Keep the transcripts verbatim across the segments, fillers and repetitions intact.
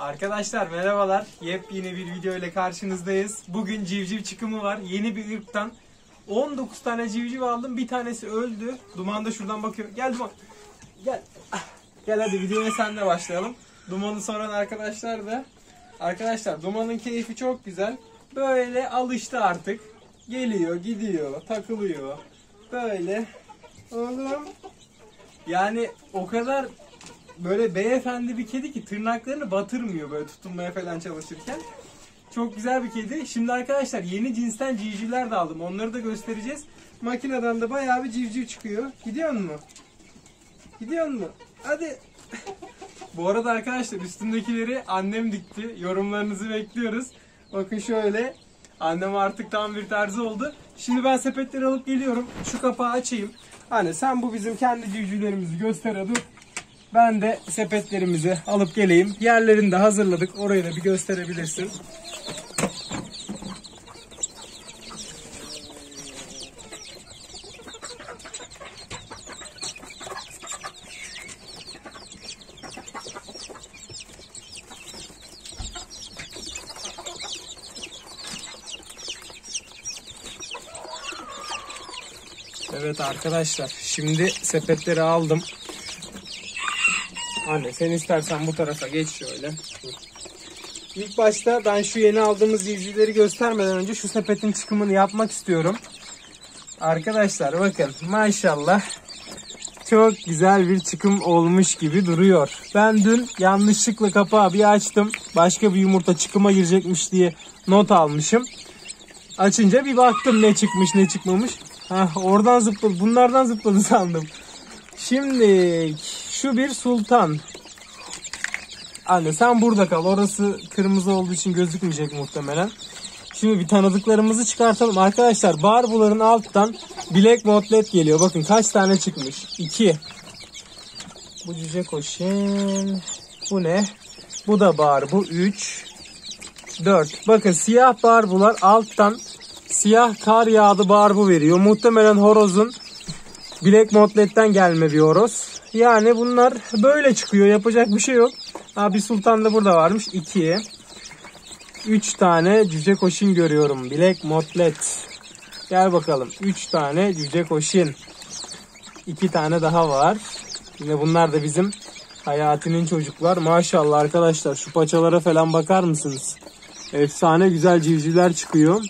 Arkadaşlar merhabalar. Yepyeni bir video ile karşınızdayız. Bugün civciv çıkımı var. Yeni bir ırktan on dokuz tane civciv aldım. Bir tanesi öldü. Duman da şuradan bakıyor. Gel Duman. Gel. Gel hadi videoya senle başlayalım. Duman'ı soran arkadaşlar da. Arkadaşlar Duman'ın keyfi çok güzel. Böyle alıştı artık. Geliyor, gidiyor, takılıyor. Böyle. Oğlum. Yani o kadar böyle beyefendi bir kedi ki tırnaklarını batırmıyor böyle tutunmaya falan çalışırken. Çok güzel bir kedi. Şimdi arkadaşlar yeni cinsten civcivler de aldım. Onları da göstereceğiz. Makineden de bayağı bir civciv çıkıyor. Gidiyor mu? Gidiyor mu? Hadi. Bu arada arkadaşlar üstündekileri annem dikti. Yorumlarınızı bekliyoruz. Bakın şöyle. Annem artık tam bir terzi oldu. Şimdi ben sepetleri alıp geliyorum. Şu kapağı açayım. Hani sen bu bizim kendi civcivlerimizi göster hadi. Ben de sepetlerimizi alıp geleyim. Yerlerini de hazırladık. Orayı da bir gösterebilirsin. Evet arkadaşlar, şimdi sepetleri aldım. Anne sen istersen bu tarafa geç şöyle. İlk başta ben şu yeni aldığımız civcivleri göstermeden önce şu sepetin çıkımını yapmak istiyorum. Arkadaşlar bakın maşallah çok güzel bir çıkım olmuş gibi duruyor. Ben dün yanlışlıkla kapağı bir açtım. Başka bir yumurta çıkıma girecekmiş diye not almışım. Açınca bir baktım ne çıkmış ne çıkmamış. Heh, oradan zıpladı. Bunlardan zıpladı sandım. Şimdi şu bir sultan. Anne sen burada kal. Orası kırmızı olduğu için gözükmeyecek muhtemelen. Şimdi bir tanıdıklarımızı çıkartalım. Arkadaşlar barbuların alttan Black Motlet geliyor. Bakın kaç tane çıkmış. iki. Bu cüce koşun. Bu ne? Bu da barbu. üç. dört. Bakın siyah barbular alttan siyah kar yağdı barbu veriyor. Muhtemelen horozun Black Motlet'ten gelme bir horoz. Yani bunlar böyle çıkıyor. Yapacak bir şey yok. Ha, bir sultan da burada varmış. iki. üç tane cüce koşun görüyorum. Black Motlet. Gel bakalım. üç tane cüce koşun. iki tane daha var. Yine bunlar da bizim Hayati'nin çocuklar. Maşallah arkadaşlar. Şu paçalara falan bakar mısınız? Efsane güzel civcivler çıkıyor.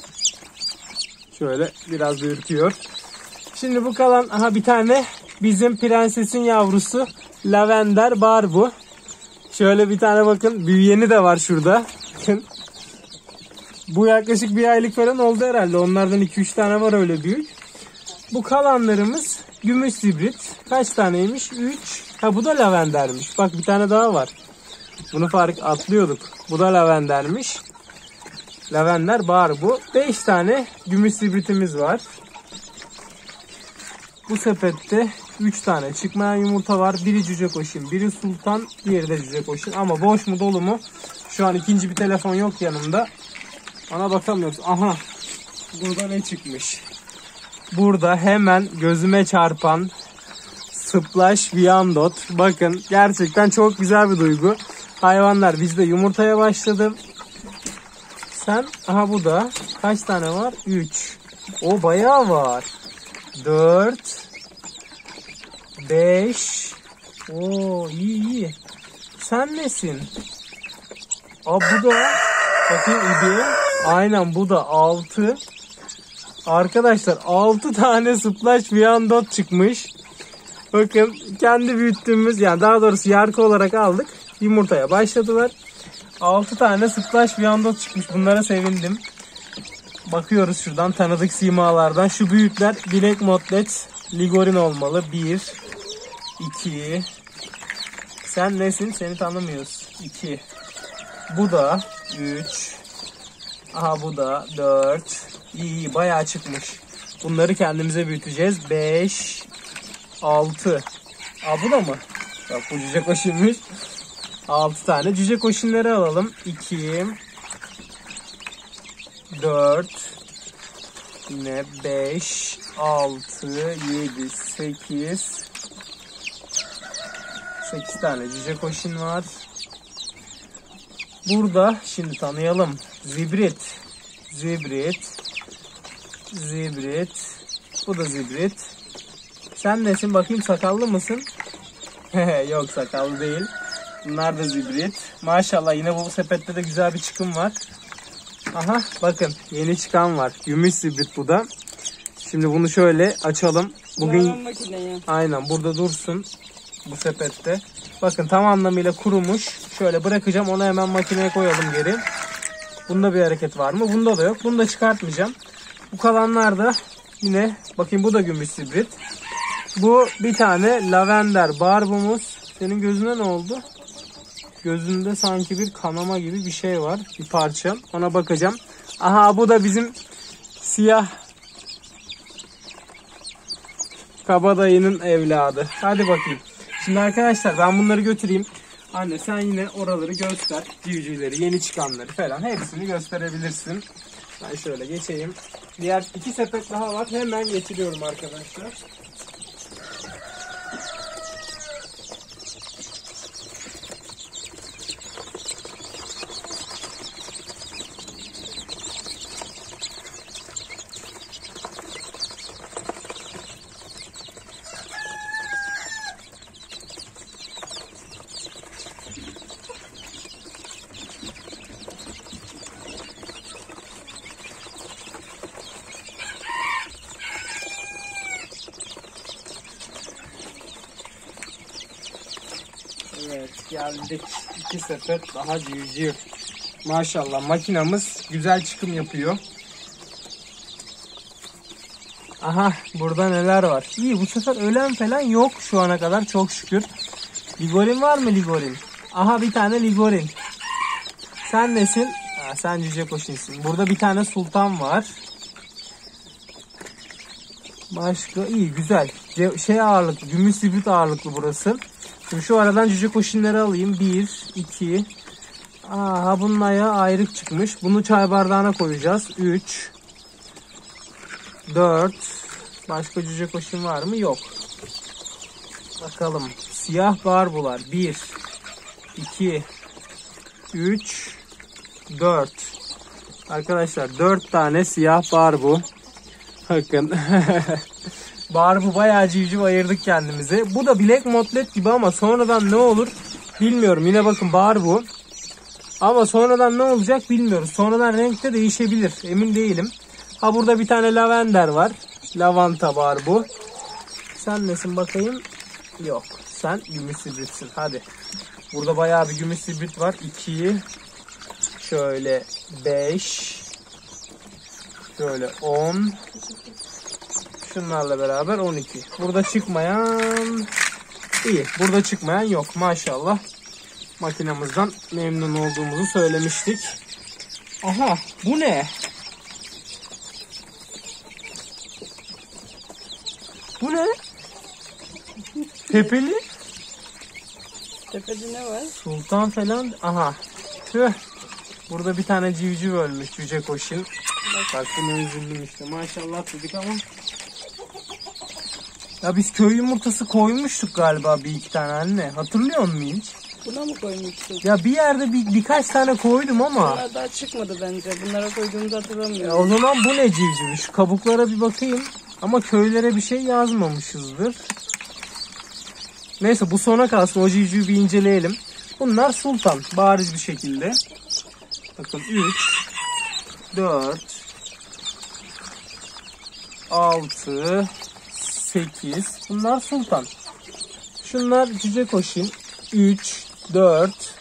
Şöyle biraz da ürküyor. Şimdi bu kalan aha bir tane bizim prensesin yavrusu lavender barbu. Şöyle bir tane bakın büyüyeni de var şurada. Bakın. Bu yaklaşık bir aylık falan oldu herhalde. Onlardan iki üç tane var öyle büyük. Bu kalanlarımız gümüş zibrit. Kaç taneymiş? üç. Ha bu da lavendermiş. Bak bir tane daha var. Bunu fark atlıyorduk. Bu da lavendermiş. Lavender barbu. beş tane gümüş zibritimiz var. Bu sepette üç tane çıkmayan yumurta var. Biri cüce koşun, biri sultan, diğeri de cüce koşun. Ama boş mu dolu mu? Şu an ikinci bir telefon yok yanımda. Ona bakamıyoruz. Aha. Burada ne çıkmış? Burada hemen gözüme çarpan Splash Viandot. Bakın gerçekten çok güzel bir duygu. Hayvanlar bizde yumurtaya başladı. Sen, aha bu da kaç tane var? üç. O bayağı var. dört. beş. Oo iyi iyi. Sen nesin? Aa bu da bakayım iyi. Aynen bu da altı. Arkadaşlar altı tane Splash Viandot çıkmış. Bakın kendi büyüttüğümüz yani daha doğrusu yarkı olarak aldık. Yumurtaya başladılar. altı tane Splash Viandot çıkmış. Bunlara sevindim. Bakıyoruz şuradan tanıdık simalardan. Şu büyükler Black Motlet Ligorin olmalı. bir. iki. Sen nesin? Seni tanımıyoruz. iki. Bu da üç. Aha bu da dört. İyi iyi bayağı çıkmış. Bunları kendimize büyüteceğiz. beş. altı. Aa bu da mı? Bak bu cüce koşunmuş. altı tane cüce koşunları alalım. iki. dört. Yine beş. altı. yedi. sekiz. sekiz tane cüce koşun var. Burada şimdi tanıyalım. Zibrit. Zibrit. Zibrit. Bu da zibrit. Sen nesin bakayım, sakallı mısın? Yok, sakallı değil. Bunlar da zibrit. Maşallah yine bu sepette de güzel bir çıkım var. Aha bakın yeni çıkan var. Gümüş zibrit bu da. Şimdi bunu şöyle açalım. Bugün aynen burada dursun bu sepette. Bakın tam anlamıyla kurumuş. Şöyle bırakacağım, onu hemen makineye koyalım geri. Bunda bir hareket var mı? Bunda da yok. Bunu da çıkartmayacağım. Bu kalanlar da yine bakayım, bu da gümüş zibrit. Bu bir tane lavender barbumuz. Senin gözüne ne oldu? Gözünde sanki bir kanama gibi bir şey var. Bir parça. Ona bakacağım. Aha bu da bizim siyah kabadayının evladı. Hadi bakayım. Şimdi arkadaşlar ben bunları götüreyim. Anne sen yine oraları göster. Civcivleri, yeni çıkanları falan hepsini gösterebilirsin. Ben şöyle geçeyim. Diğer iki sepet daha var. Hemen getiriyorum arkadaşlar. Evet, geldik. İki sepet daha civciv. Maşallah makinamız güzel çıkım yapıyor. Aha burada neler var. İyi, bu sefer ölen falan yok şu ana kadar çok şükür. Ligorin var mı ligorin? Aha bir tane ligorin. Sen nesin? Ha, sen cüce koşinsin. Burada bir tane sultan var. Başka iyi güzel. Şey ağırlıklı, gümüş zibrit ağırlıklı burası. Şimdi şu aradan cüce koşinleri alayım. Bir, iki. Aha bunun ayağı ayrık çıkmış. Bunu çay bardağına koyacağız. Üç. Dört. Başka cüce koşin var mı? Yok. Bakalım. Siyah barbular. Bir. iki. Üç. Dört. Arkadaşlar dört tane siyah barbu. Bakın. Barbu bayağı civciv ayırdık kendimize. Bu da Black Motlet gibi ama sonradan ne olur bilmiyorum. Yine bakın barbu. Ama sonradan ne olacak bilmiyoruz. Sonradan renkte değişebilir. Emin değilim. Ha burada bir tane lavender var. Lavanta barbu. Sen nesin bakayım? Yok. Sen gümüş zibritsin. Hadi. Burada bayağı bir gümüş zibrit var. iki. Şöyle beş. Şöyle on. Şunlarla beraber on iki. Burada çıkmayan iyi. Burada çıkmayan yok. Maşallah. Makinamızdan memnun olduğumuzu söylemiştik. Aha bu ne? Bu ne? Tepeli? Tepede ne var? Sultan falan. Aha. Tüh. Burada bir tane civciv ölmüş. Cüce koşun. Bak bunu üzüldüm işte. Maşallah dedik ama. Ya biz köy yumurtası koymuştuk galiba bir iki tane anne. Hatırlıyor musun hiç? Buna mı koymuştuk? Ya bir yerde bir, birkaç tane koydum ama. Bunlar daha çıkmadı bence. Bunlara koyduğumuzu hatırlamıyorum. Ya o zaman bu ne civciv? Şu kabuklara bir bakayım. Ama köylere bir şey yazmamışızdır. Neyse bu sona kalsın. O civcivi bir inceleyelim. Bunlar sultan. Bariz bir şekilde. Bakın üç, dört, altı, sekiz. Bunlar sultan. Şunlar cüce koşun. üç, dört,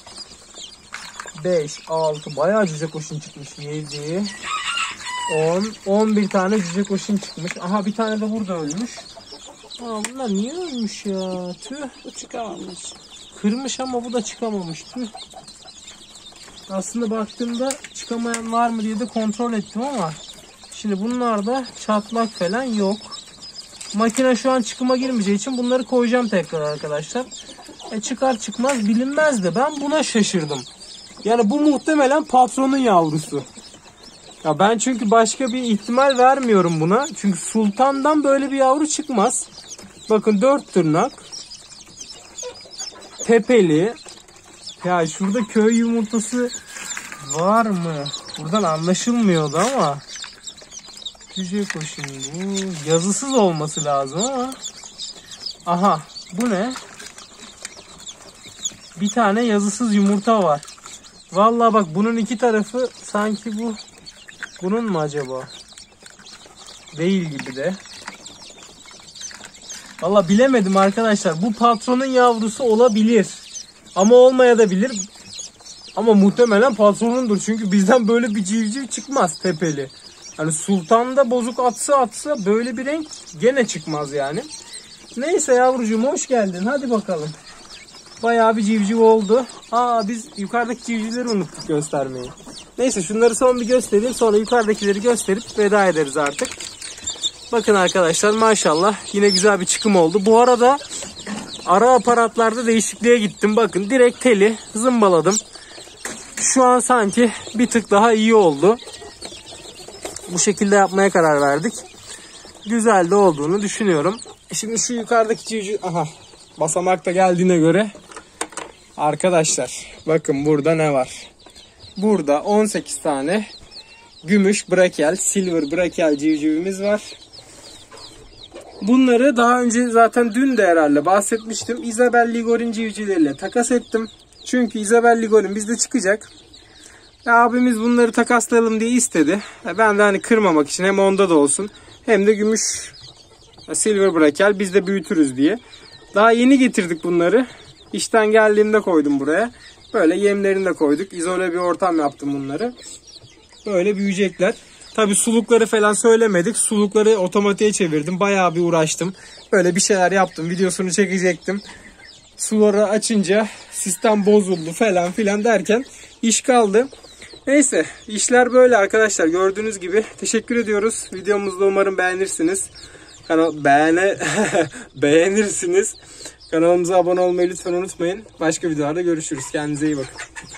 beş, altı. Bayağı cüce koşun çıkmış. yedi, on, on bir tane cüce koşun çıkmış. Aha bir tane de burada ölmüş. Aa, bunlar niye ölmüş ya? Tüh. Bu çıkamamış. Kırmış ama bu da çıkamamış. Tüh. Aslında baktığımda çıkamayan var mı diye de kontrol ettim ama şimdi bunlarda çatlak falan yok. Makine şu an çıkıma girmeyeceği için bunları koyacağım tekrar arkadaşlar. E çıkar çıkmaz bilinmez de ben buna şaşırdım. Yani bu muhtemelen patronun yavrusu. Ya ben çünkü başka bir ihtimal vermiyorum buna. Çünkü sultandan böyle bir yavru çıkmaz. Bakın dört tırnak. Tepeli. Ya şurada köy yumurtası var mı? Buradan anlaşılmıyordu ama. Cüce koşun bu. Yazısız olması lazım ama. Aha bu ne? Bir tane yazısız yumurta var. Vallahi bak bunun iki tarafı sanki bu. Bunun mu acaba? Değil gibi de. Vallahi bilemedim arkadaşlar. Bu patronun yavrusu olabilir. Ama olmayabilir. Ama muhtemelen patronundur. Çünkü bizden böyle bir civciv çıkmaz tepeli. Hani sultanda bozuk atsa atsa böyle bir renk gene çıkmaz yani. Neyse yavrucuğum hoş geldin. Hadi bakalım. Bayağı bir civciv oldu. Aa biz yukarıdaki civcivleri unuttuk göstermeyi. Neyse şunları son bir göstereyim. Sonra yukarıdakileri gösterip veda ederiz artık. Bakın arkadaşlar maşallah yine güzel bir çıkım oldu. Bu arada ara aparatlarda değişikliğe gittim. Bakın direkt teli zımbaladım. Şu an sanki bir tık daha iyi oldu. Bu şekilde yapmaya karar verdik. Güzel de olduğunu düşünüyorum. Şimdi şu yukarıdaki civciv... Aha basamak da geldiğine göre. Arkadaşlar bakın burada ne var. Burada on sekiz tane gümüş brakel, silver brakel civcivimiz var. Bunları daha önce zaten dün de herhalde bahsetmiştim. Isabel Ligor'un civcivleriyle takas ettim. Çünkü Isabel Ligor'un bizde çıkacak. Ya abimiz bunları takaslayalım diye istedi. Ben de hani kırmamak için hem onda da olsun hem de gümüş silver brakel biz de büyütürüz diye. Daha yeni getirdik bunları. İşten geldiğimde koydum buraya. Böyle yemlerini de koyduk. İzole bir ortam yaptım bunları. Böyle büyüyecekler. Tabi sulukları falan söylemedik. Sulukları otomatiğe çevirdim. Bayağı bir uğraştım. Böyle bir şeyler yaptım. Videosunu çekecektim. Suları açınca sistem bozuldu falan filan derken iş kaldı. Neyse işler böyle arkadaşlar. Gördüğünüz gibi teşekkür ediyoruz. Videomuzda umarım beğenirsiniz. Kanal beğene beğenirsiniz. Kanalımıza abone olmayı lütfen unutmayın. Başka videolarda görüşürüz. Kendinize iyi bakın.